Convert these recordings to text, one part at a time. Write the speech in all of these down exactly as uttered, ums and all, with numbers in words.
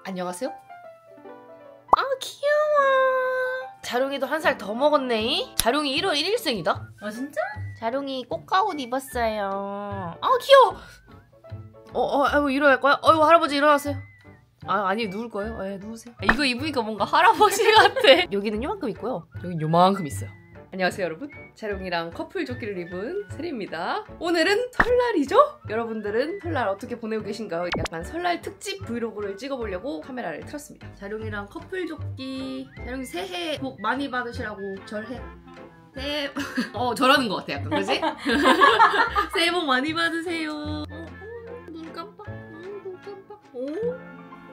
안녕하세요? 아 귀여워. 자룡이도 한 살 더 먹었네. 자룡이 일월 일일생이다. 아 진짜? 자룡이 꽃가옷 입었어요. 아 귀여워. 어, 어, 아이고 일어날 거야? 어이구 할아버지 일어나세요. 아 아니 누울 거예요? 예 누우세요. 이거 입으니까 뭔가 할아버지 같아. 여기는 요만큼 있고요. 여긴 요만큼 있어요. 안녕하세요 여러분. 자룡이랑 커플 조끼를 입은 세리입니다. 오늘은 설날이죠? 여러분들은 설날 어떻게 보내고 계신가요? 약간 설날 특집 브이로그를 찍어보려고 카메라를 틀었습니다. 자룡이랑 커플 조끼. 자룡이 새해 복 많이 받으시라고 절해. 새해 어 절하는 것 같아 약간 그지? 새해 복 많이 받으세요. 어, 어, 눈 깜빡. 어, 눈 깜빡. 오.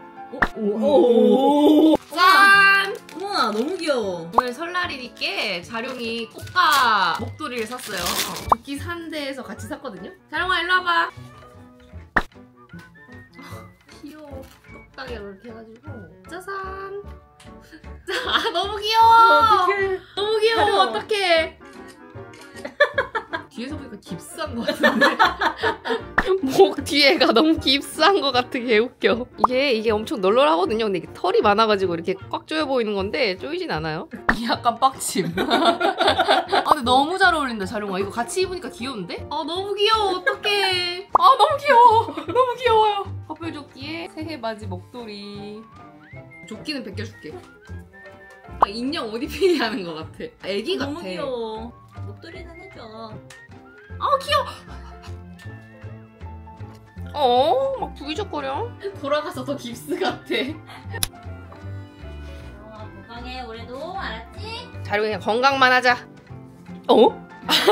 오. 오. 짠! 어머나 너무 귀여워. 오늘 설날이니까 자룡이 꽃가 목도리를 샀어요. 조끼 산 데에서 같이 샀거든요. 자룡아 일로 와봐. 귀여워. 똑딱이 이렇게 해가지고 짜잔. 아 너무 귀여워. 어떡해. 너무 귀여워. 자룡아. 어떡해. 뒤에서 보니까 깁스한 것 같은데? 목 뒤에가 너무 깁스한 것 같아. 개웃겨. 이게 이게 엄청 널널하거든요. 근데 이게 털이 많아가지고 이렇게 꽉 조여 보이는 건데 조이진 않아요. 약간 빡침. 아 근데 너무 잘 어울린다 자룡아. 이거 같이 입으니까 귀여운데? 아 너무 귀여워. 어떡해. 아 너무 귀여워. 너무 귀여워요. 커플 조끼에 새해 맞이 목도리. 조끼는 벗겨줄게. 아, 인형 옷 입히게 하는 것 같아. 애기 같아. 너무 귀여워. 목도리는 해줘. 아 귀여워. 어, 막 부기적거려. 돌아가서 더 깁스 같아. 어, 건강해 올해도. 알았지? 자룡이 그냥 건강만 하자. 어?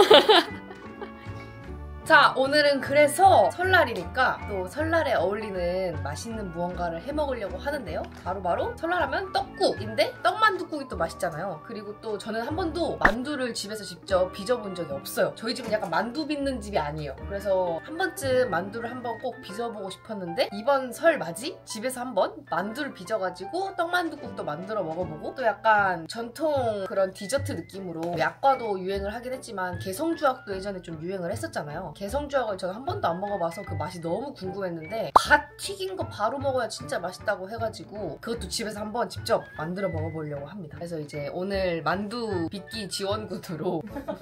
자, 오늘은 그래서 설날이니까 또 설날에 어울리는 맛있는 무언가를 해먹으려고 하는데요. 바로바로 설날하면 떡국인데 떡만둣국이 또 맛있잖아요. 그리고 또 저는 한 번도 만두를 집에서 직접 빚어본 적이 없어요. 저희 집은 약간 만두 빚는 집이 아니에요. 그래서 한 번쯤 만두를 한번 꼭 빚어보고 싶었는데 이번 설 맞이 집에서 한번 만두를 빚어가지고 떡만둣국도 만들어 먹어보고 또 약간 전통 그런 디저트 느낌으로 약과도 유행을 하긴 했지만 개성주악도 예전에 좀 유행을 했었잖아요. 개성주악을 저는 한 번도 안 먹어봐서 그 맛이 너무 궁금했는데 갓 튀긴 거 바로 먹어야 진짜 맛있다고 해가지고 그것도 집에서 한번 직접 만들어 먹어보려고 합니다. 그래서 이제 오늘 만두 빚기 지원군으로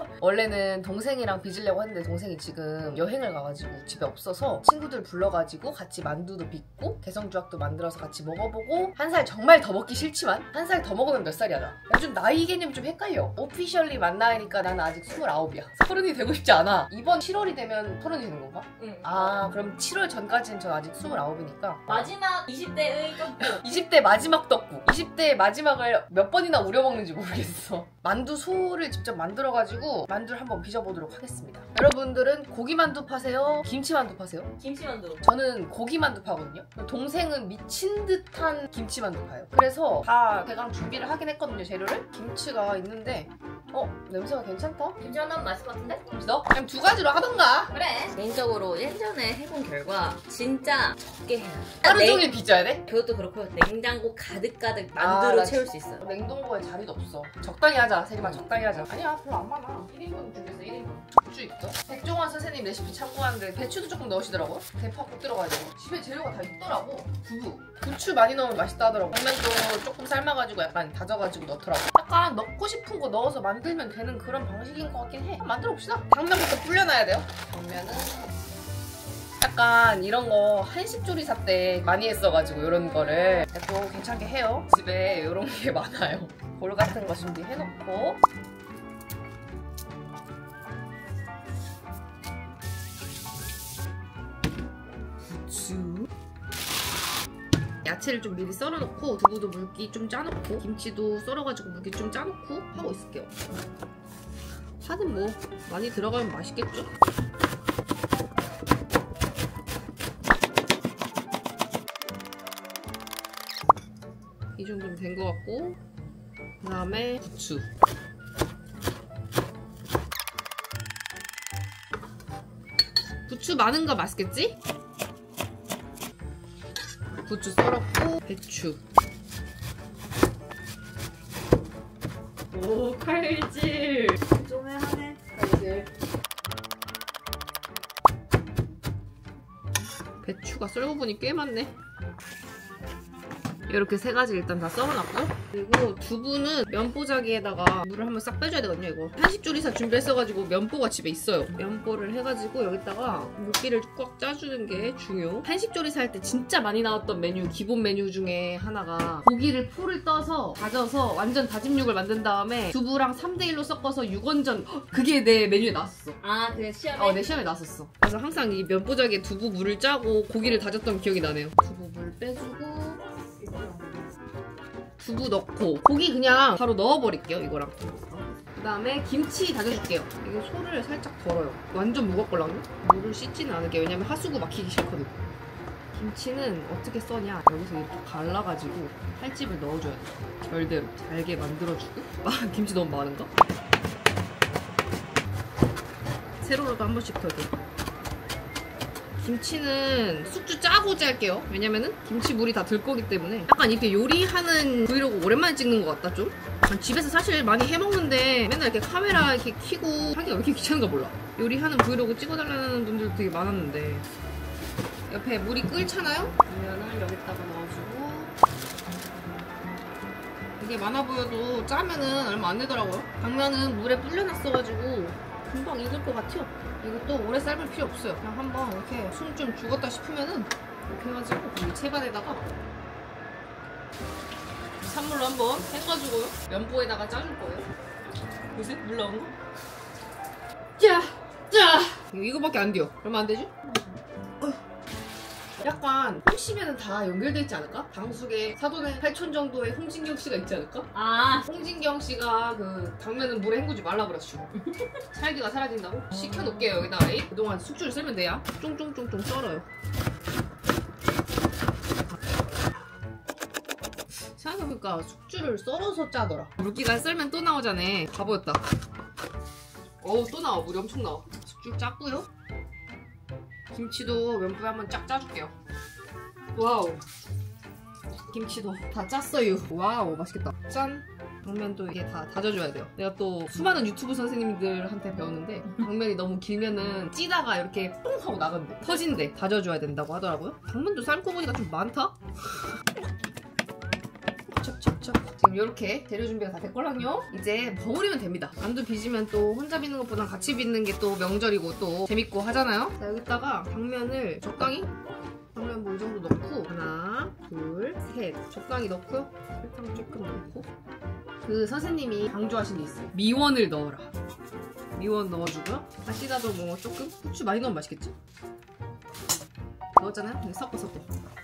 원래는 동생이랑 빚으려고 했는데 동생이 지금 여행을 가가지고 집에 없어서 친구들 불러가지고 같이 만두도 빚고 개성주악도 만들어서 같이 먹어보고 한 살 정말 더 먹기 싫지만 한 살 더 먹으면 몇 살이야 나? 요즘 나이 개념이 좀 헷갈려. 오피셜리 만 나이니까 나는 아직 스물아홉이야. 서른이 되고 싶지 않아. 이번 칠월이 되면 서른이 되는 건가? 응. 아 그럼 칠월 전까지는 저 아직 스물아홉이니까 마지막 이십 대의 떡국. 이십 대 마지막 떡국. 이십 대 마지막을 몇 번이나 우려먹는지 모르겠어. 만두 소를 직접 만들어가지고 만두를 한번 빚어보도록 하겠습니다. 여러분들은 고기만두 파세요? 김치만두 파세요? 김치만두. 저는 고기만두 파거든요. 동생은 미친 듯한 김치만두 파요. 그래서 다 대강 준비를 하긴 했거든요, 재료를. 김치가 있는데 어? 냄새가 괜찮다? 김치 하나면 맛있을 것 같은데? 김치 넣어? 그냥 두 가지로 하던가. 그래. 개인적으로 예전에 해본 결과 진짜 적게 해야 돼. 하루 종일 빚어야 돼? 그것도 그렇고 냉장고 가득가득 아, 만두로 나 채울 수 있어요. 냉동고에 자리도 없어. 적당히 하자. 세리마 적당히 하자. 아니야 별로 안 많아. 일 인분 준비해서 일 인분. 배추 있어? 백종원 선생님 레시피 참고하는데 배추도 조금 넣으시더라고요. 대파 꼭 들어가야 돼. 집에 재료가 다 있더라고. 두부. 부추 많이 넣으면 맛있다 하더라고. 당면도 조금 삶아가지고 약간 다져가지고 넣더라고. 약간 넣고 싶은 거 넣어서 만들면 되는 그런 방식인 것 같긴 해. 만들어 봅시다. 당면부터 불려놔야 돼요. 당면은 약간 이런 거 한식조리사 때 많이 했어가지고 이런 거를 또 괜찮게 해요. 집에 이런 게 많아요. 볼 같은 거 준비해놓고 부추 야채를 좀 미리 썰어놓고 두부도 물기 좀 짜놓고 김치도 썰어가지고 물기 좀 짜놓고 하고 있을게요. 파는 뭐 많이 들어가면 맛있겠죠? 이 정도면 된 것 같고 그 다음에 부추 부추 많은 거 맛있겠지? 부추 썰었고 배추 오 칼질 좀 해하네. 칼질 배추가 썰고 보니 꽤 많네. 이렇게 세 가지 일단 다 썰어놨고요. 그리고 두부는 면보자기에다가 물을 한번 싹 빼줘야 되거든요. 이거 한식조리사 준비했어가지고 면보가 집에 있어요. 면보를 해가지고 여기다가 물기를 꽉 짜주는 게 중요. 한식조리사 할 때 진짜 많이 나왔던 메뉴, 기본 메뉴 중에 하나가 고기를 풀을 떠서 다져서 완전 다짐 육을 만든 다음에 두부랑 삼 대 일로 섞어서 육원전. 그게 내 메뉴에 나왔었어. 아, 그래 시험에? 어, 내 시험에 나왔었어. 그래서 항상 이 면보자기에 두부 물을 짜고 고기를 다졌던 기억이 나네요. 두부 물 빼주고 두부 넣고 고기 그냥 바로 넣어버릴게요. 이거랑 그 다음에 김치 다져줄게요. 이게 소를 살짝 덜어요. 완전 무겁걸랑요? 물을 씻지는 않을게. 왜냐면 하수구 막히기 싫거든. 김치는 어떻게 써냐, 여기서 이렇게 갈라가지고 칼집을 넣어줘야 돼. 결대로 잘게 만들어주고. 아, 김치 너무 많은가? 세로로도 한 번씩 더 돼. 김치는 숙주 짜고 짤게요. 왜냐면은 김치 물이 다 들 거기 때문에. 약간 이렇게 요리하는 브이로그 오랜만에 찍는 것 같다 좀. 집에서 사실 많이 해먹는데 맨날 이렇게 카메라 이렇게 켜고 하기가 왜 이렇게 귀찮은가 몰라. 요리하는 브이로그 찍어달라는 분들도 되게 많았는데. 옆에 물이 끓잖아요? 당면을 여기다가 넣어주고. 이게 많아 보여도 짜면은 얼마 안 되더라고요. 당면은 물에 불려놨어가지고 금방 익을 것 같아요. 이것도 오래 삶을 필요 없어요. 그냥 한번 이렇게 숨 좀 죽었다 싶으면은 이렇게 해가지고 이 채반에다가 찬물로 한번 헹궈주고요. 면보에다가 짜줄 거예요. 보세요? 물 나온 거? 짜! 짜! 이거밖에 안 돼요. 그러면 안 되지? 약간 홍시면은 다 연결돼 있지 않을까? 방숙에 사돈의 팔촌 정도의 홍진경 씨가 있지 않을까? 아, 홍진경 씨가 그 당면은 물에 헹구지 말라 그랬죠. 찰기가 사라진다고? 식혀놓을게요 여기다가. 그동안 숙주를 썰면 돼야 쫑쫑쫑쫑 썰어요. 생각해보니까 숙주를 썰어서 짜더라. 물기가 썰면 또 나오잖아. 바보였다. 어우, 또 나와. 물이 엄청 나와. 숙주 짰고요. 김치도 면부에 한번 쫙 짜줄게요. 와우. 김치도 다 짰어요. 와우, 맛있겠다. 짠! 당면도 이게 다 다져줘야 돼요. 내가 또 수많은 유튜브 선생님들한테 배웠는데 당면이 너무 길면은 찌다가 이렇게 뽕 하고 나간대. 터진대. 다져줘야 된다고 하더라고요. 당면도 삶고 보니까 좀 많다? 척척척. 지금 이렇게 재료 준비가 다 됐걸랑요? 이제 버무리면 됩니다. 만두 빚으면 또 혼자 빚는 것보단 같이 빚는 게 또 명절이고 또 재밌고 하잖아요? 자, 여기다가 당면을 적당히, 당면 뭐 이 정도 넣고 하나, 둘, 셋 적당히 넣고요. 설탕 조금 넣고. 그 선생님이 강조하신 게 있어요. 미원을 넣어라. 미원 넣어주고요. 다시다도 뭐 조금? 후추 많이 넣으면 맛있겠지? 넣었잖아요? 근데 섞어 섞어.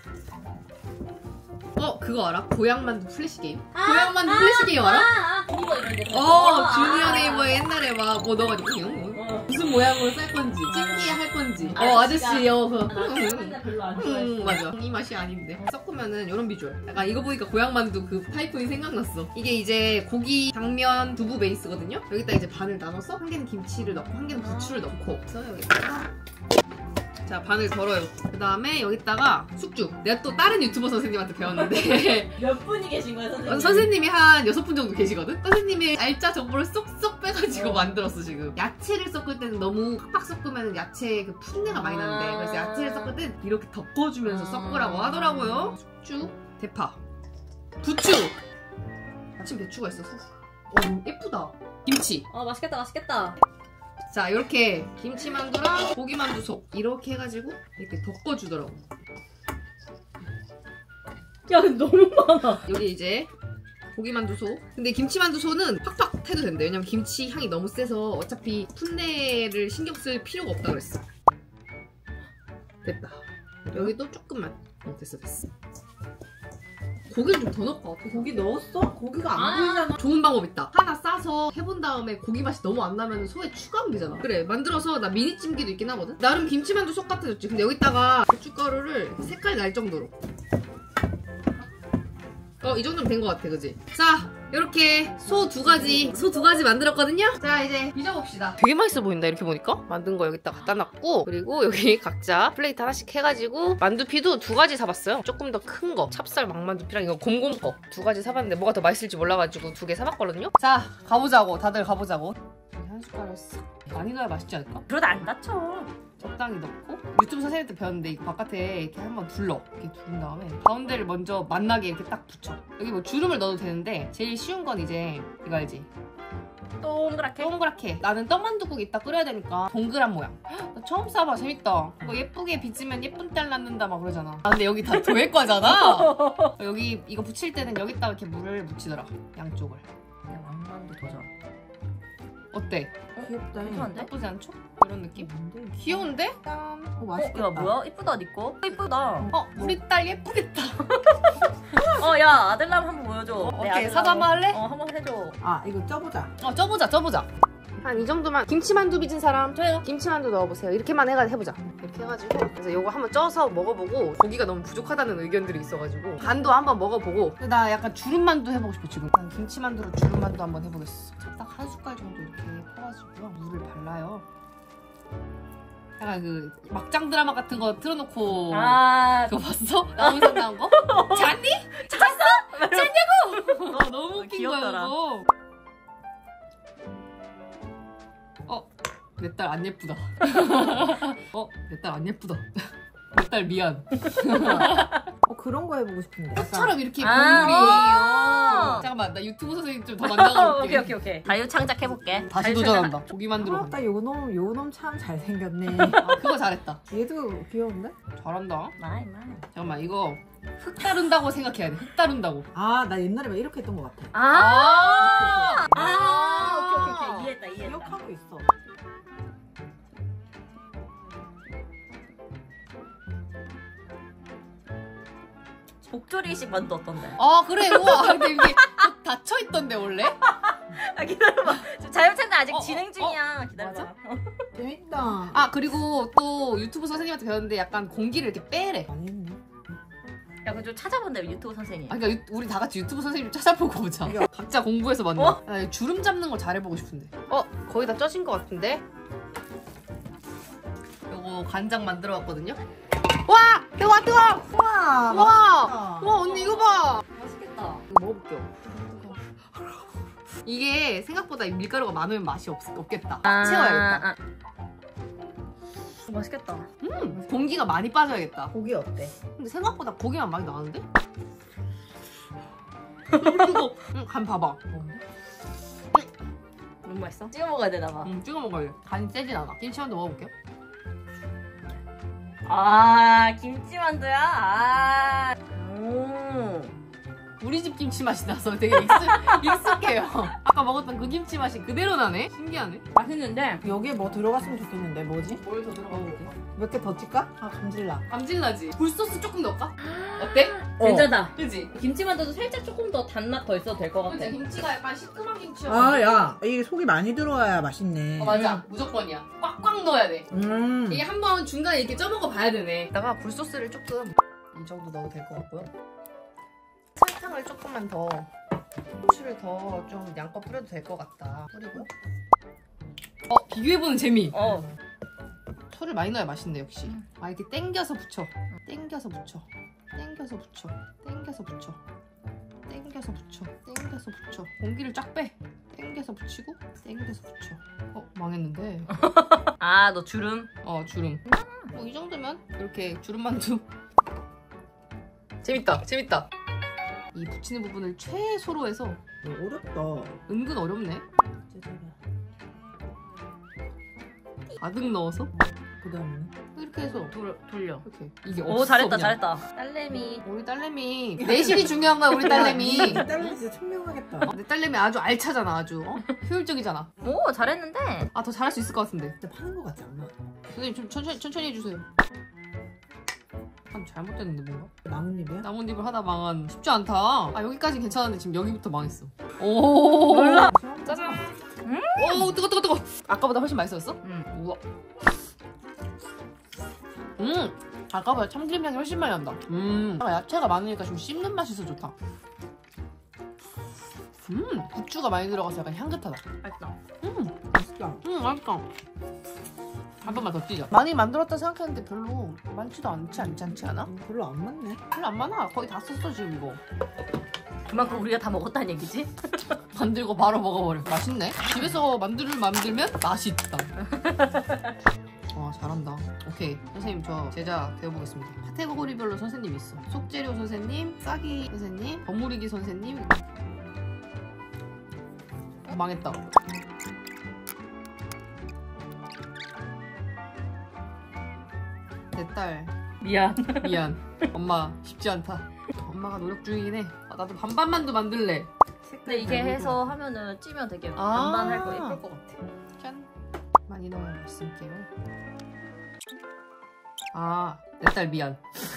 어, 그거 알아? 고향만두 플래시 게임? 아, 고향만두 아, 플래시 게임 알아? 아, 아, 이거 이런 데. 어, 주니어 네이버에 옛날에 막 뭐 넣어가지고 응, 어. 무슨 모양으로 쌀 건지, 찜기에 할 건지. 아, 어, 아저씨요. 그. 나 근데 별로 안 좋아해. 음, 맞아. 이 맛이 아닌데. 섞으면은 이런 비주얼. 약간 이거 보니까 고향만두 그 타이푼이 생각났어. 이게 이제 고기, 당면, 두부 베이스거든요? 여기다 이제 반을 나눠서 한 개는 김치를 넣고 한 개는 부추를 넣고. 그래서 여기다가 자, 반을 덜어요. 그 다음에 여기다가 숙주. 내가 또 다른 유튜버 선생님한테 배웠는데 몇 분이 계신 거예요, 선생님? 선생님이 한 여섯 분 정도 계시거든? 선생님이 알짜 정보를 쏙쏙 빼가지고 어. 만들었어 지금. 야채를 섞을 때는 너무 팍팍 섞으면 야채 그 풋내가 많이 나는데, 그래서 야채를 섞을 땐 이렇게 덮어주면서 섞으라고 하더라고요. 숙주, 대파, 부추! 마침 배추가 있어서. 어, 예쁘다. 김치. 어, 맛있겠다, 맛있겠다. 자, 이렇게 김치만두랑 고기만두 속 이렇게 해가지고 이렇게 덮어주더라고. 야, 근데 너무 많아. 여기 이제 고기만두소. 근데 김치만두소는 팍팍 해도 된대. 왜냐면 김치 향이 너무 세서 어차피 풋내를 신경 쓸 필요가 없다 그랬어. 됐다. 여기도 조금만. 어, 됐어 됐어. 고기를 좀 더 넣을까? 고기 넣었어? 고기가 안 아. 보이잖아. 좋은 방법 있다. 하나 싸서 해본 다음에 고기 맛이 너무 안 나면 소에 추가하면 되잖아. 그래, 만들어서 나 미니 찜기도 있긴 하거든. 나름 김치만두 속 같아졌지. 근데 여기다가 고춧가루를 색깔 날 정도로. 어, 이 정도면 된 것 같아, 그지? 자, 이렇게 소 두 가지, 소 두 가지 만들었거든요? 자, 이제 빚어봅시다. 되게 맛있어 보인다, 이렇게 보니까. 만든 거 여기다 갖다 놨고, 그리고 여기 각자 플레이트 하나씩 해가지고, 만두피도 두 가지 사봤어요. 조금 더 큰 거, 찹쌀 막만두피랑 이거 곰곰 거. 두 가지 사봤는데 뭐가 더 맛있을지 몰라가지고 두 개 사봤거든요? 자, 가보자고. 다들 가보자고. 한 숟가락 싹. 많이 넣어야 맛있지 않을까? 그러다 안 다쳐. 적당히 넣고 유튜브 선생님한테 배웠는데 이거 바깥에 이렇게 한번 둘러. 이렇게 두른 다음에 가운데를 먼저 만나게 이렇게 딱 붙여. 여기 뭐 주름을 넣어도 되는데 제일 쉬운 건 이제 이거 알지? 동그랗게? 동그랗게. 나는 떡만둣국 이따 끓여야 되니까 동그란 모양. 헉, 나 처음 싸봐. 재밌다. 이거 예쁘게 빚으면 예쁜 딸 낳는다 막 그러잖아. 아 근데 여기 다 도예과잖아. 여기 이거 붙일 때는 여기다가 이렇게 물을 묻히더라. 양쪽을. 그냥 왕만두 도전. 어때? 귀엽다. 괜찮은데? 나쁘지 않죠? 이런 느낌? 뭔데? 귀여운데? 어, 어, 맛있겠다. 야 뭐야? 이쁘다 니꺼? 이쁘다. 어 우리 딸 예쁘겠다. 어 야 아들남 한번 보여줘. 내 어때? 아들남 사과 한번 할래? 어 한번 해줘. 아, 이거 쪄보자. 어 쪄보자 쪄보자. 한 이 정도만. 김치만두 빚은 사람 저요. 김치만두 넣어보세요. 이렇게만 해가 해보자. 이렇게 해가지고 그래서 요거 한번 쪄서 먹어보고 고기가 너무 부족하다는 의견들이 있어가지고 간도 한번 먹어보고. 근데 나 약간 주름만두 해보고 싶어 지금. 난 김치만두로 주름만두 한번 해보겠어. 딱 한 숟갈 정도 이렇게 퍼가지고요. 물을 발라요. 약간 그 막장 드라마 같은 거 틀어놓고 아 그거 봤어? 나무상 나온 거? 잤니? 잤어? 잤냐고? 어, 너무 웃긴 귀엽더라. 거야 그거. 어? 내 딸 안 예쁘다. 어? 내 딸 안 예쁘다. 내 딸 미안. 어, 그런 거 해보고 싶은데. 꽃처럼 이렇게 아, 국물이. 어. 잠깐만 나 유튜브 선생님 좀 더 만나가 볼게. 오케이 오케이 오케이. 자유 창작해볼게. 다시 자유 도전한다. 고기 만들어 아, 간다. 나 요놈, 요놈 참 잘생겼네. 아, 그거 잘했다. 얘도 귀여운데? 잘한다. 마이 마이. 잠깐만 이거 흙 다룬다고 생각해야 돼. 흙 다룬다고. 아, 나 옛날에 막 이렇게 했던 것 같아. 아. 아, 아 오케이 오케이 오케이 이해했다 이해했다. 기억하고 있어. 복조리식 만두 어떤데? 아 그래 우와. 근데 이게 닫혀있던데 원래? 아 기다려봐. 지금 자유 창작 아직 어, 어, 진행 중이야. 기다려봐. 재밌다. 아 그리고 또 유튜브 선생님한테 배웠는데 약간 공기를 이렇게 빼래. 많이 했네. 야 그거 좀 찾아본대 유튜브 선생님. 아 그러니까 유- 우리 다 같이 유튜브 선생님 좀 찾아보고 오자. 각자 공부해서 만나. 어? 나 주름 잡는 거 잘해보고 싶은데. 어 거의 다 쪄진 것 같은데. 요거 간장 만들어 왔거든요. 와 뜨거 뜨거. 우와, 와. 맛있다. 와 언니 이거 봐. 맛있겠다. 이거 먹어볼게요. 이게 생각보다 밀가루가 많으면 맛이 없, 없겠다. 꽉 채워야겠다. 아, 아. 맛있겠다. 음 공기가 많이 빠져야겠다. 고기 어때? 근데 생각보다 고기만 많이 나왔는데? 이거 응, 간 봐봐. 너무 맛있어? 찍어 먹어야 되나 봐. 응, 찍어 먹어야 돼. 간이 세진 않아. 김치만두 먹어볼게요. 아 김치만두야. 아. 오. 우리 집 김치 맛이 나서 되게 익숙, 익숙해요. 아까 먹었던 그 김치 맛이 그대로 나네? 신기하네. 맛있는데. 여기에 뭐 들어갔으면 좋겠는데, 뭐지? 뭘 더 들어가 볼게. 몇 개 더 찔까? 아, 감질나. 감질나지? 굴소스 조금 넣을까? 어때? 괜찮다. 그지? 김치만두도 살짝 조금 더 단맛 더 있어도 될 것 같아. 그치? 김치가 약간 시큼한 김치야. 아, 야. 이게 속이 많이 들어와야 맛있네. 어, 맞아. 무조건이야. 꽉꽉 넣어야 돼. 음. 이게 한번 중간에 이렇게 쪄먹어 봐야 되네. 이따가 굴소스를 조금 이 정도 넣어도 될 것 같고요. 설탕을 조금만 더, 후추를 더 좀 양껏 뿌려도 될 것 같다. 뿌리고요. 어 비교해보는 재미. 어. 소를 많이 넣어야 맛있네 역시. 아 이렇게 땡겨서 붙여. 땡겨서 붙여. 땡겨서 붙여. 땡겨서 붙여. 땡겨서 붙여. 땡겨서 붙여. 공기를 쫙 빼. 땡겨서 붙이고 땡겨서 붙여. 어 망했는데. 아 너 주름. 어 주름. 뭐 이 정도면 이렇게 주름만두. 재밌다 재밌다. 이 붙이는 부분을 최소로 해서. 어렵다. 은근 어렵네. 가득 넣어서 그 다음에는? 이렇게 해서 돌, 돌려. 이렇게 이게 오 없어 잘했다 그냥. 잘했다. 딸내미. 우리 딸내미 내실이 중요한 거야 우리 딸내미. 딸내미 진짜 천명하겠다. 어, 내 딸내미 아주 알차잖아 아주. 어? 효율적이잖아. 오 잘했는데. 아 더 잘할 수 있을 것 같은데. 진짜 파는 거 같지 않나? 선생님 좀 천천히 천천히 해주세요. 참 잘못됐는데 뭔가. 나뭇잎이야? 나뭇잎을 하다 망한. 쉽지 않다. 아 여기까지 괜찮은데 지금 여기부터 망했어. 오 몰라. 짜잔. 음? 오 뜨거 뜨거 뜨거. 아까보다 훨씬 맛있었어? 응. 우와. 음 아까보다 참기름 향이 훨씬 많이 난다. 음 야채가 많으니까 좀 씹는 맛이 있어 좋다. 음 부추가 많이 들어가서 약간 향긋하다. 맛있다. 음 맛있다. 음 맛있다. 한 번만 더 찌자. 많이 만들었다 생각했는데 별로 많지도 않지 않지 않지 않아? 음, 별로 안 맞네. 별로 안 많아. 거의 다 썼어 지금 이거. 그만큼 우리가 다 먹었다는 얘기지? 만들고 바로 먹어버려. 맛있네. 집에서 만두를 만들면 맛있다. 와 잘한다. 오케이, 선생님 저 제자 되어보겠습니다. 카테고리별로 선생님 있어. 속재료 선생님, 싸기 선생님, 버무리기 선생님. 어, 망했다. 내 딸 미안. 미안. 엄마 쉽지 않다. 엄마가 노력 중이긴 해. 아, 나도 반반만두 만들래. 근데 이게 해서 하면은 찌면 되게 반반할 거 예쁠 것 같아. 짠. 많이 넣어야 맛있을게요. 아, 내 딸 미안.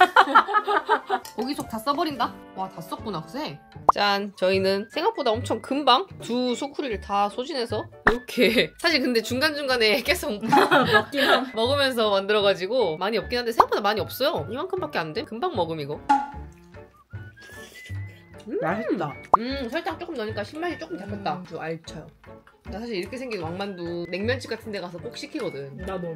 고기 속 다 써버린다? 와, 다 썼구나, 그새. 짠, 저희는 생각보다 엄청 금방 두 소쿠리를 다 소진해서 이렇게 사실 근데 중간중간에 계속 먹긴 함. 먹으면서 만들어가지고 많이 없긴 한데 생각보다 많이 없어요. 이만큼밖에 안 돼? 금방 먹음 이거. 음, 맛있다. 음, 설탕 조금 넣으니까 신맛이 조금 잡혔다. 음. 아주 알차요. 나 사실 이렇게 생긴 왕만두 냉면집 같은 데 가서 꼭 시키거든. 나도.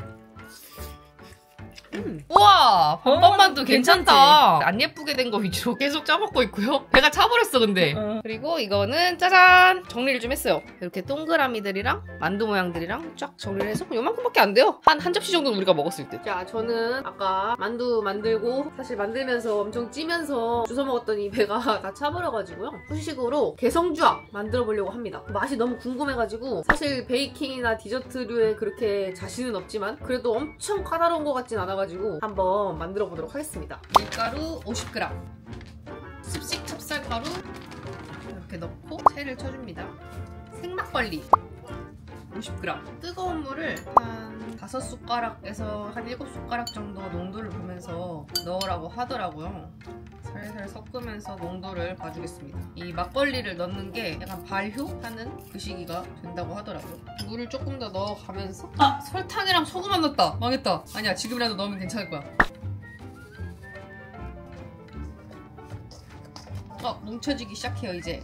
음. 우와! 반반만두 어, 괜찮다. 안 예쁘게 된 거 위주로 계속 짜먹고 있고요. 배가 차버렸어 근데. 어. 그리고 이거는 짜잔! 정리를 좀 했어요. 이렇게 동그라미들이랑 만두 모양들이랑 쫙 정리를 해서 요만큼밖에 안 돼요. 한 한 접시 정도는 우리가 먹었을 때. 자, 저는 아까 만두 만들고 사실 만들면서 엄청 찌면서 주워 먹었더니 배가 다 차버려가지고요. 후식으로 개성주악 만들어 보려고 합니다. 맛이 너무 궁금해가지고 사실 베이킹이나 디저트류에 그렇게 자신은 없지만 그래도 엄청 까다로운 것 같진 않아가지고 한번 만들어 보도록 하겠습니다. 밀가루 오십 그램, 습식 찹쌀가루 이렇게 넣고 채를 쳐줍니다. 생막걸리 오십 그램, 뜨거운 물을 한 다섯 숟가락에서 한 일곱 숟가락 정도 농도를 보면서 넣으라고 하더라고요. 살살 섞으면서 농도를 봐주겠습니다. 이 막걸리를 넣는 게 약간 발효하는 그 시기가 된다고 하더라고요. 물을 조금 더 넣어가면서 아! 설탕이랑 소금 안 넣었다! 망했다! 아니야, 지금이라도 넣으면 괜찮을 거야. 어, 뭉쳐지기 시작해요 이제.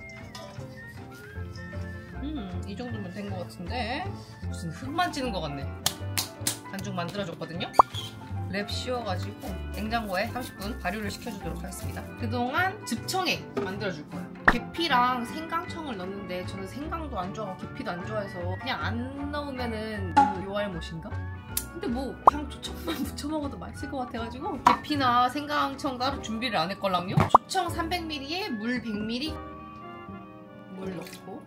음, 이 정도면 된 것 같은데 무슨 흙만 찌는 것 같네. 반죽 만들어줬거든요. 랩 씌워가지고 냉장고에 삼십 분 발효를 시켜주도록 하겠습니다. 그동안 즙청액 만들어줄 거예요. 계피랑 생강청을 넣는데 저는 생강도 안 좋아하고 계피도 안 좋아해서 그냥 안 넣으면은 너무 요알못인가? 근데 뭐 그냥 조청만 무쳐 먹어도 맛있을 것 같아가지고 계피나 생강청 따로 준비를 안 했걸랑요. 조청 삼백 밀리리터에 물 백 밀리리터 물 넣고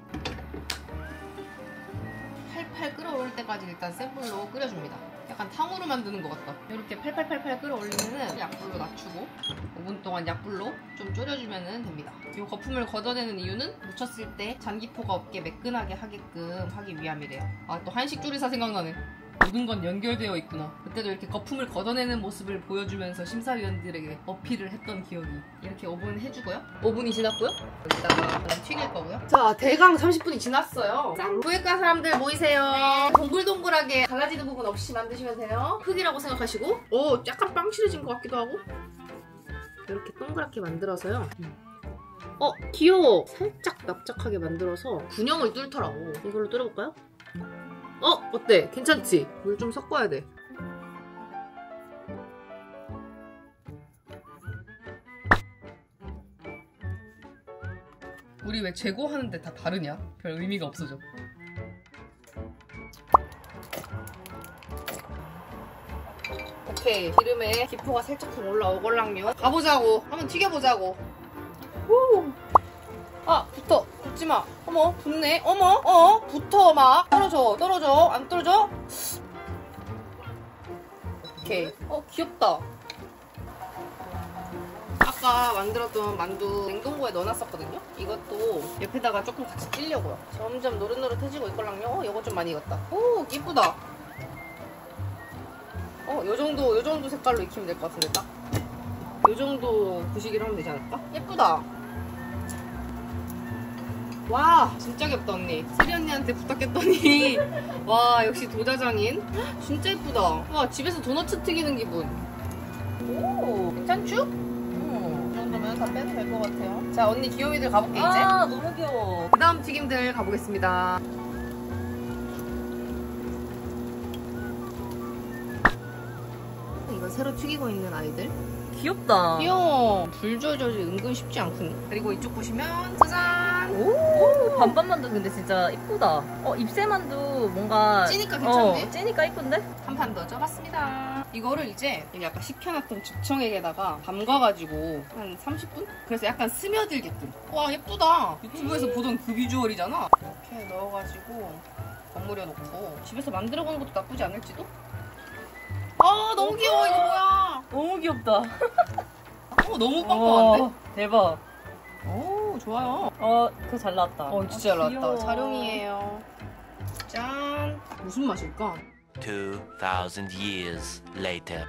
팔팔 끓어오를 때까지 일단 센 불로 끓여줍니다. 약간 탕후루 만드는 것 같다. 이렇게 팔팔팔팔 끓어올리면은 약불로 낮추고 오 분 동안 약불로 좀 졸여주면 됩니다. 이 거품을 걷어내는 이유는 묻혔을 때 잔기포가 없게 매끈하게 하게끔 하기 위함이래요. 아, 또 한식 조리사 생각나네. 모든 건 연결되어 있구나. 그때도 이렇게 거품을 걷어내는 모습을 보여주면서 심사위원들에게 어필을 했던 기억이. 이렇게 오 분 해주고요. 오 분이 지났고요. 여기다가 튀길 거고요. 자, 대강 삼십 분이 지났어요. 짠! 부회과 사람들 모이세요. 네. 동글동글하게 갈라지는 부분 없이 만드시면 돼요. 흙이라고 생각하시고. 오, 약간 빵실해진 것 같기도 하고. 이렇게 동그랗게 만들어서요. 어, 귀여워. 살짝 납작하게 만들어서 군형을 뚫더라고. 이걸로 뚫어볼까요? 어? 어때? 괜찮지? 물 좀 섞어야 돼. 우리 왜 재고하는데 다 다르냐? 별 의미가 없어져. 오케이, 기름에 기포가 살짝 좀 올라오걸랑요. 가보자고. 한번 튀겨보자고. 오. 아, 붙어. 붙지마. 어머, 붙네. 어머, 어, 붙어, 막. 떨어져, 떨어져. 안 떨어져? 오케이. 어, 귀엽다. 아까 만들었던 만두 냉동고에 넣어놨었거든요? 이것도 옆에다가 조금 같이 찔려고요. 점점 노릇노릇해지고 있걸랑요. 어, 이거 좀 많이 익었다. 오, 이쁘다. 어, 요정도, 요정도 색깔로 익히면 될 것 같은데, 딱. 요정도 부시기로 하면 되지 않을까? 예쁘다. 와, 진짜 귀엽다, 언니. 세리 언니한테 부탁했더니 와, 역시 도자장인. 진짜 예쁘다. 와, 집에서 도너츠 튀기는 기분. 오, 괜찮죠? 음, 이 정도면 다 빼도 될 것 같아요. 자, 언니 귀요미들 가볼게, 이제. 아, 너무 귀여워. 그 다음 튀김들 가보겠습니다. 이건 새로 튀기고 있는 아이들. 귀엽다. 귀여워. 불 조절이 은근 쉽지 않군. 그리고 이쪽 보시면 짜잔. 오, 반반만두 근데 진짜 이쁘다. 어, 잎새만두 뭔가 찌니까 괜찮네. 어, 찌니까 이쁜데? 한 판 넣어줘봤습니다. 이거를 이제 여기 아까 식혀놨던 죽청액에다가 담가가지고 한 삼십 분? 그래서 약간 스며들게끔. 와 예쁘다. 유튜브에서 보던 그 비주얼이잖아. 이렇게 넣어가지고 버무려 놓고 집에서 만들어보는 것도 나쁘지 않을지도? 아 너무 귀여워. 이거 뭐야. 너무 귀엽다. 어 너무 빵빵한데? 오, 대박. 오 좋아요. 어, 그거 잘 나왔다. 어 진짜 잘 나왔다. 귀여워. 자룡이에요. 짠. 무슨 맛일까? Two thousand years later.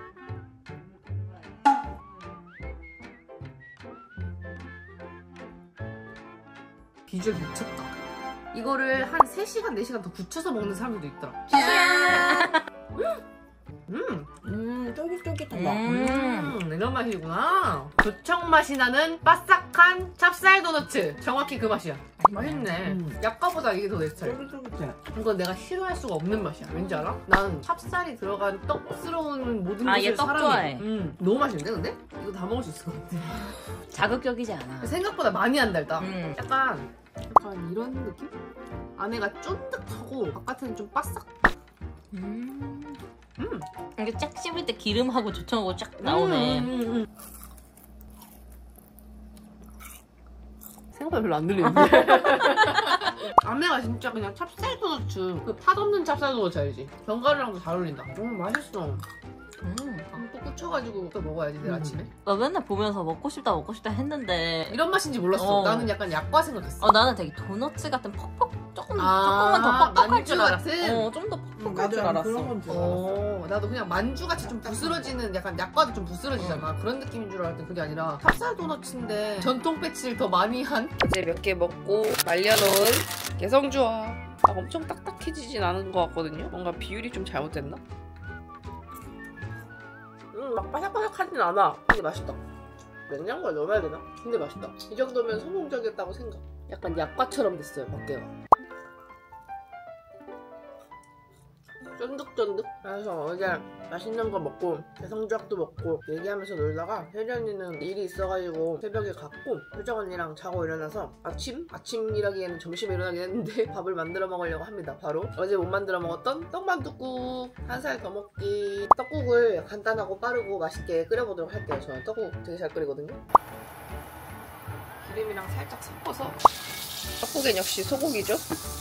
비주얼 미쳤다. 이거를 한 세 시간, 네 시간 더 굳혀서 먹는 사람들도 있더라. 음, 음, 쫄깃쫄깃하다. 음. 음, 이런 맛이구나. 조청 맛이 나는 바삭한 찹쌀 도너츠. 정확히 그 맛이야. 맛있네. 음. 약과보다 이게 더 내 스타일. 쫄깃쫄깃해. 이건 내가 싫어할 수가 없는 맛이야. 왠지 알아? 난 찹쌀이 들어간 떡스러운 모든 아, 것을 얘떡 사랑해. 좋아해. 음, 너무 맛있는데 근데? 이거 다 먹을 수 있을 것 같아. 자극적이지 않아. 생각보다 많이 안 달다. 음. 약간 약간 이런 느낌? 안에가 쫀득하고 바깥에는 좀 바싹. 음. 음. 이게 쫙 씹을 때 기름하고 조청하고 쫙 나오네. 음, 음, 음. 생각보다 별로 안 들리는데? 안에가 진짜 그냥 찹쌀 도너츠. 그 팥 없는 찹쌀 도너츠 알지? 견과류랑도 잘 어울린다. 음 맛있어. 음. 또 꽂혀가지고 또 먹어야지 내일 음. 아침에. 나 맨날 보면서 먹고 싶다 먹고 싶다 했는데 이런 맛인지 몰랐어. 어. 나는 약간 약과 생각했어. 어, 나는 되게 도너츠 같은 퍽퍽 조금 아, 조금만 더 퍽퍽할 줄 만주 알았어. 같은? 어, 좀 더 음, 퍽퍽할 줄 나도 알았어. 그런 건줄 알았어. 어, 나도 그냥 만주같이 좀 부스러지는 약간 약과도 좀 부스러지잖아. 그런 느낌인 줄 알았더니 그게 아니라 찹쌀 도너츠인데 전통 배치를 더 많이 한 이제 몇 개 먹고 말려놓은 개성주와 막 엄청 딱딱해지진 않은 것 같거든요. 뭔가 비율이 좀 잘못됐나? 음, 막 바삭바삭하진 않아. 근데 맛있다. 냉장고에 넣어야 되나? 근데 맛있다. 이 정도면 성공적이었다고 생각. 약간 약과처럼 됐어요, 밖에가. 쫀득쫀득. 그래서 어제 맛있는 거 먹고 개성주악도 먹고 얘기하면서 놀다가 혜리 언니는 일이 있어가지고 새벽에 갔고 효정 언니랑 자고 일어나서 아침? 아침이라기에는 점심에 일어나긴 했는데 밥을 만들어 먹으려고 합니다. 바로 어제 못 만들어 먹었던 떡만둣국 한 살 더 먹기. 떡국을 간단하고 빠르고 맛있게 끓여보도록 할게요. 저는 떡국 되게 잘 끓이거든요. 기름이랑 살짝 섞어서. 떡국엔 역시 소고기죠.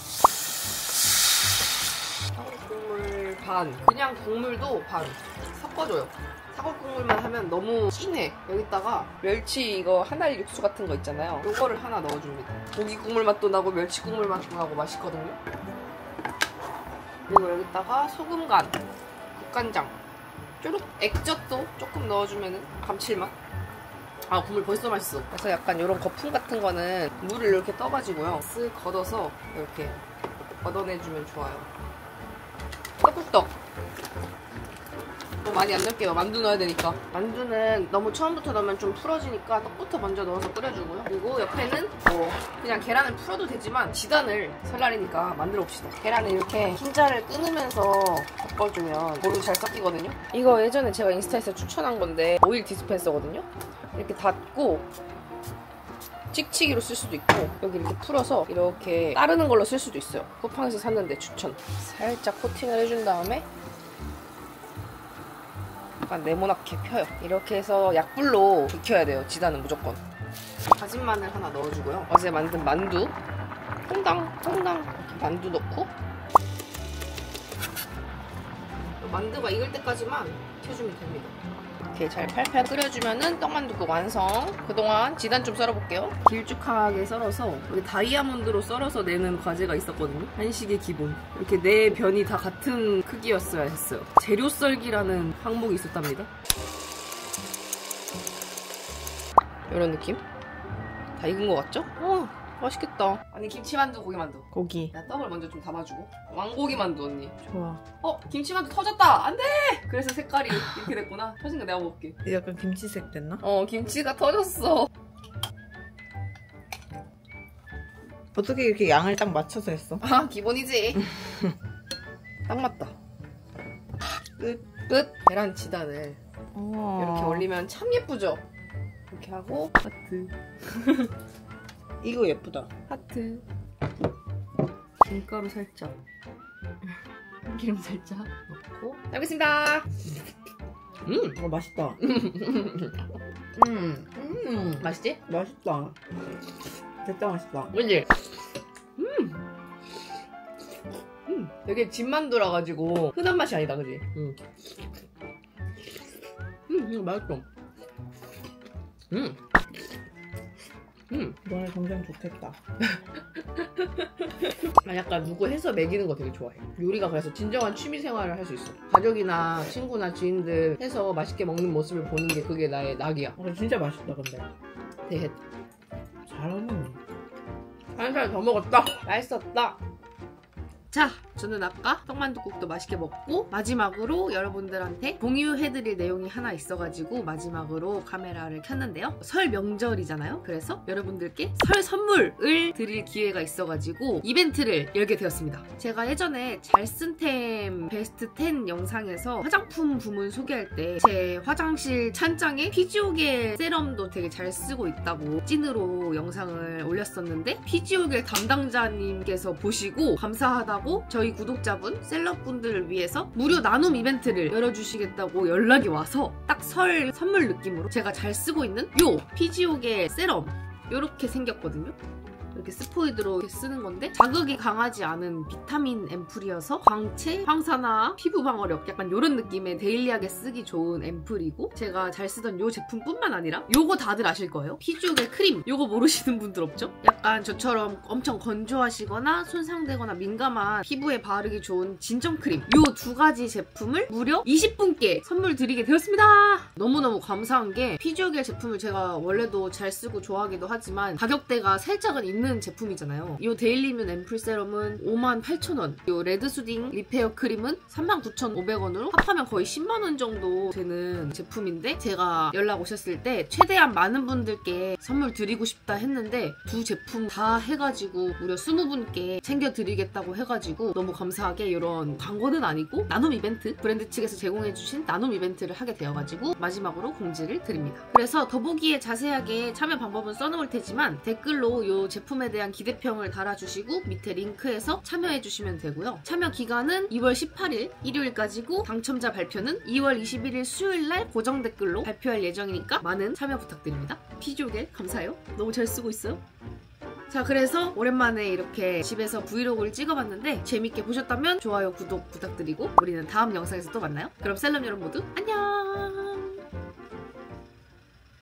사골국물 반. 그냥 국물도 반. 섞어줘요. 사골국물만 하면 너무 진해. 여기다가 멸치 이거 한알 육수 같은 거 있잖아요. 요거를 하나 넣어줍니다. 고기 국물 맛도 나고 멸치 국물 맛도 나고 맛있거든요. 그리고 여기다가 소금 간, 국간장, 쪼록 액젓도 조금 넣어주면 감칠맛. 아 국물 벌써 맛있어. 그래서 약간 이런 거품 같은 거는 물을 이렇게 떠가지고요. 쓱 걷어서 이렇게 걷어내주면 좋아요. 떡국떡. 너무 많이 안 넣을게요. 만두 넣어야 되니까. 만두는 너무 처음부터 넣으면 좀 풀어지니까 떡부터 먼저 넣어서 끓여주고요. 그리고 옆에는 뭐 그냥 계란을 풀어도 되지만 지단을 설날이니까 만들어 봅시다. 계란을 이렇게 흰자를 끊으면서 섞어주면 모두 잘 섞이거든요. 이거 예전에 제가 인스타에서 추천한 건데 오일 디스펜서거든요. 이렇게 닫고 찍찍이로 쓸 수도 있고 여기 이렇게 풀어서 이렇게 따르는 걸로 쓸 수도 있어요. 쿠팡에서 샀는데 추천. 살짝 코팅을 해준 다음에 약간 네모나게 펴요. 이렇게 해서 약불로 익혀야 돼요. 지단은 무조건. 다진 마늘 하나 넣어주고요. 어제 만든 만두 퐁당 퐁당 이렇게 만두 넣고 만두가 익을 때까지만 켜주면 됩니다. 이렇게 잘 팔팔 끓여주면은 떡만둣국 완성. 그동안 지단 좀 썰어볼게요. 길쭉하게 썰어서 여기 다이아몬드로 썰어서 내는 과제가 있었거든요. 한식의 기본. 이렇게 네 변이 다 같은 크기였어야 했어요. 재료 썰기라는 항목이 있었답니다. 이런 느낌? 다 익은 것 같죠? 어, 맛있겠다. 아니 김치만두, 고기만두. 고기. 나 떡을 먼저 좀 담아주고. 왕고기만두 언니. 좋아. 어? 김치만두 터졌다! 안 돼! 그래서 색깔이 이렇게 됐구나. 터진 거 내가 먹을게. 이게 약간 김치색 됐나? 어, 김치가 터졌어. 어떻게 이렇게 양을 딱 맞춰서 했어? 아, 기본이지. 딱 맞다. 끝. 끝. 계란 지단을 어. 이렇게 올리면 참 예쁘죠? 이렇게 하고 하트. 이거 예쁘다. 하트. 김가루 살짝. 기름 살짝 넣고 먹고 잘 먹겠습니다. 음, 어, 맛있다. 음, 음, 맛있지? 맛있다. 진짜 맛있다. 그치? 음, 음, 되게 집만두라 가지고 흔한 맛이 아니다, 그지? 음, 음, 이거 맛있어. 음, 음. 너네 동생 좋겠다. 나 약간 누구 해서 먹이는 거 되게 좋아해. 요리가 그래서 진정한 취미 생활을 할 수 있어. 가족이나 친구나 지인들 해서 맛있게 먹는 모습을 보는 게 그게 나의 낙이야. 어, 진짜 맛있다 근데. 대해. 잘하네. 한 살 더 먹었다. 맛있었다. 자, 저는 아까 떡만둣국도 맛있게 먹고 마지막으로 여러분들한테 공유해드릴 내용이 하나 있어가지고 마지막으로 카메라를 켰는데요. 설 명절이잖아요. 그래서 여러분들께 설 선물을 드릴 기회가 있어가지고 이벤트를 열게 되었습니다. 제가 예전에 잘 쓴 템 베스트 텐 영상에서 화장품 부문 소개할 때 제 화장실 찬장에 피지오겔 세럼도 되게 잘 쓰고 있다고 찐으로 영상을 올렸었는데 피지오겔 담당자님께서 보시고 감사하다고 저희 구독자분, 셀럽분들을 위해서 무료 나눔 이벤트를 열어주시겠다고 연락이 와서 딱 설 선물 느낌으로 제가 잘 쓰고 있는 요 피지오겔 세럼 요렇게 생겼거든요. 이렇게 스포이드로 이렇게 쓰는 건데 자극이 강하지 않은 비타민 앰플이어서 광채, 황산화, 피부 방어력 약간 이런 느낌의 데일리하게 쓰기 좋은 앰플이고 제가 잘 쓰던 요 제품뿐만 아니라 요거 다들 아실 거예요. 피지오겔 크림 요거 모르시는 분들 없죠? 약간 저처럼 엄청 건조하시거나 손상되거나 민감한 피부에 바르기 좋은 진정 크림 요 두 가지 제품을 무려 이십 분께 선물 드리게 되었습니다. 너무너무 감사한 게 피지오겔 제품을 제가 원래도 잘 쓰고 좋아하기도 하지만 가격대가 살짝은 있는 제품이잖아요. 이 데일리뮤 앰플 세럼은 오만 팔천 원, 이 레드수딩 리페어 크림은 삼만 구천오백 원으로 합하면 거의 십만 원 정도 되는 제품인데 제가 연락 오셨을 때 최대한 많은 분들께 선물 드리고 싶다 했는데 두 제품 다 해가지고 무려 이십 분께 챙겨드리겠다고 해가지고 너무 감사하게 이런 광고는 아니고 나눔 이벤트 브랜드 측에서 제공해주신 나눔 이벤트를 하게 되어가지고 마지막으로 공지를 드립니다. 그래서 더보기에 자세하게 참여 방법은 써놓을 테지만 댓글로 이 제품 에 대한 기대평을 달아주시고 밑에 링크에서 참여해주시면 되고요. 참여 기간은 이월 십팔일 일요일까지고 당첨자 발표는 이월 이십일일 수요일날 고정 댓글로 발표할 예정이니까 많은 참여 부탁드립니다. 피지오겔 감사해요. 너무 잘 쓰고 있어요. 자, 그래서 오랜만에 이렇게 집에서 브이로그를 찍어봤는데 재밌게 보셨다면 좋아요, 구독 부탁드리고 우리는 다음 영상에서 또 만나요. 그럼 셀럽 여러분 모두 안녕!